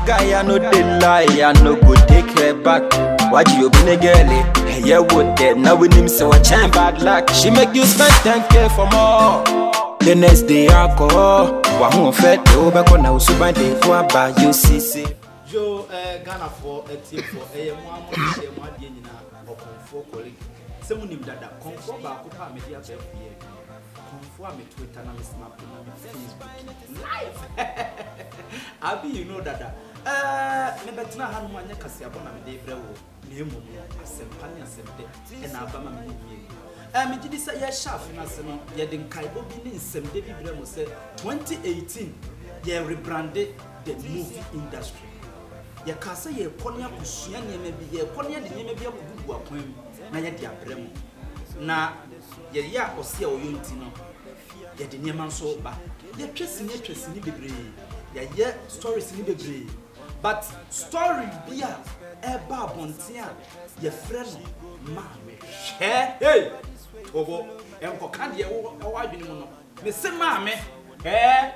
guy, I know they lie, I know go take her back. Why you been a girlie? Hey, yeah, what that? Now with him, so I change bad luck. She make you spend 10K for more. The next day, alcohol. Wahoo fed over Kona, so by the Kwaba, you see. Joe, Ghana for a team for a or for colleague. Someone named that comfort back up media conform me Twitter and snap Facebook live. Abi, you know that. Nebetina had one Yakasiabona de Brewo, Nemo, Sempania Sempe, and Abama. Me did say yes, shaft in us, yet Kaibo Bini, Sem David Bremo said 2018, ye rebranded the movie industry. Ye Casa ye Ponya Pusian, ye may be a Ponya, the name may be a good poem, Naya Bremo. Na ye ya or see our Yuntino, yet the Nieman so bad. Ye trust in Nibibre, ye stories in Nibibre. But story be a babontia, your friend, Maame. Hey, Tobo, and Kokandi, or I didn't know. Miss Maame, eh?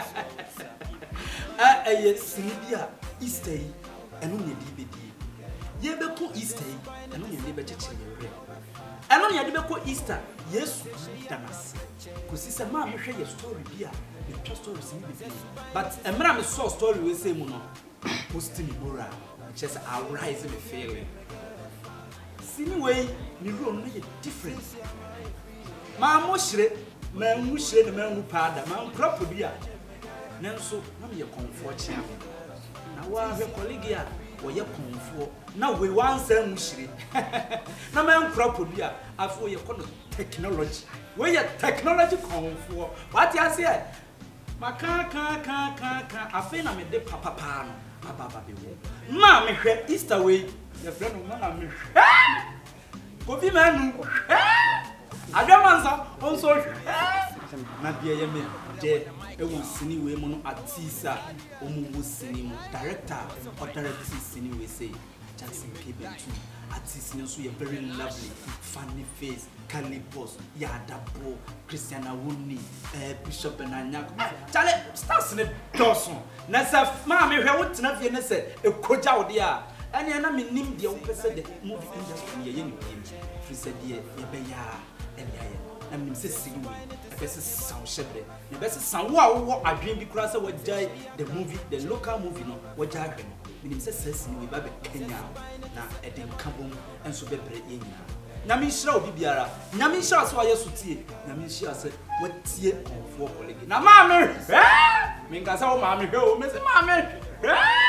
Yes, Nibia, Easter, and only DVD. Ye beko Easter, and only liberty. And only a beko Easter, yes, Damas. Because sister Maame, share your story beer, the trust story is but a man saw story with say mono. Posting Mura, just arise in the failing. Anyway, you don't make a difference. My mushre, man, mushre, the man who pada, man, proper. Nanso, I'm your comfort. Now, I have a colleague or your comfort. Now, we want some mushre. No man, proper. I for your technology. Where your technology comfort. What you say? My car, I feel I'm a de papa. Maame hwe Easter way the friend of Maame Kofi Manu Adamansa also na bia ye me de e wo sini we mu no artista o mu wo sini mu director or director sini we say Jackson Bentum artist no so ye very lovely funny face Calibos Yaw Dabo Christiana Wuni Bishop and Nyarko Chale stars in the dozen na sa Maame hwe wo tena fie ne se e koja wo dia anya na me nim dia wo pese the movie industry ye yin free said ye be ya Emelia na me se sigi we e pese sound shebre ne pese sound wo adwen bi kura se wo jai the movie the local movie no wo jai hwe no me se sesi we ba be Kenya na eden kabom enso bebre ye nyina Nyame shira obi biara Nyame shira so aye sutie Nyame shira se watie konfo kolegi na Maame me nka se wo Maame hwe o me se Maame